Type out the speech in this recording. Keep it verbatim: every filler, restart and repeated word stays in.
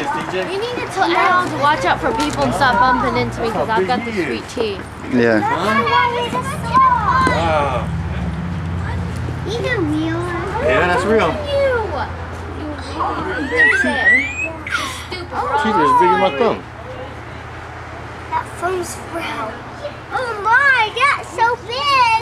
nice, D J. You need to tell everyone to watch out for people and stop bumping into me because I've got the sweet tea. Yeah. Wow. These are real. Yeah, that's real. You! Stupid. Teeth is big as my thumb. That phone's real. Oh my, that's so big.